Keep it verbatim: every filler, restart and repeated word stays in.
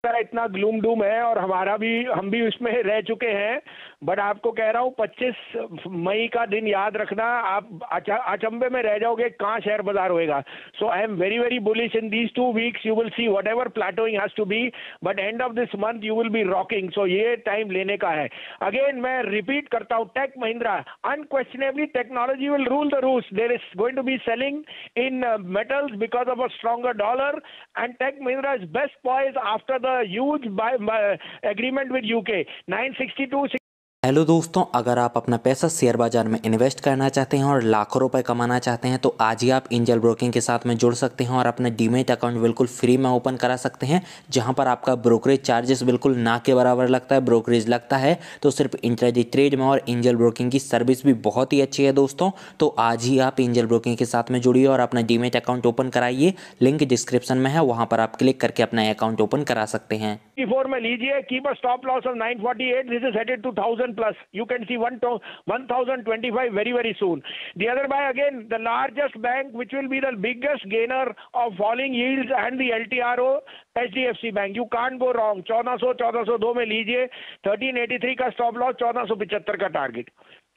तरह इतना ग्लूम डूम है और हमारा भी हम भी उसमें रह चुके हैं, बट आपको कह रहा हूँ पच्चीस मई का दिन याद रखना, आप अचंभे में रह जाओगे कहाँ शेयर बाजार होएगा. So I am very very bullish in these two weeks. You will see whatever plateauing has to be, but end of this month you will be rocking. So ये टाइम लेने का है. Again मैं repeat करता हूँ, Tech Mahindra unquestionably technology will rule the rules. There is going to be selling in metals because of a stronger dollar, and Tech Mahindra is best poised after the huge buy, buy, agreement with U K. nine sixty-two. Hello दोस्तों, अगर आप अपना पैसा share बाजार में invest करना चाहते हैं और लाखों रुपए कमाना चाहते हैं तो आज ही आप एंजल ब्रोकिंग के साथ में जुड़ सकते हैं और अपना डीमैट अकाउंट बिल्कुल फ्री में ओपन करा सकते हैं, जहां पर आपका ब्रोकरेज चार्जेस बिल्कुल ना के बराबर लगता है. ब्रोकरेज लगता है तो सिर्फ इंट्राडे ट्रेड में, और एंजल ब्रोकिंग की सर्विस भी बहुत ही अच्छी है दोस्तों. तो आज ही आप एंजल ब्रोकिंग के साथ में जुड़िए और अपना डीमैट अकाउंट ओपन कराइए. लिंक डिस्क्रिप्शन में है, वहां पर आप क्लिक करके अपना अकाउंट ओपन करा सकते हैं. में लीजिए, keep a stop loss of nine forty-eight. This is headed to one thousand plus. You can see one to one thousand twenty-five very very soon. The other buy again, the largest bank which will be the biggest gainer of falling yields and the L T R O, H D F C Bank. You can't go wrong. चौदह सौ चौदह सौ दो में लीजिए. thirteen eighty-three का stop loss, चौदह सौ पचहत्तर का टारगेट.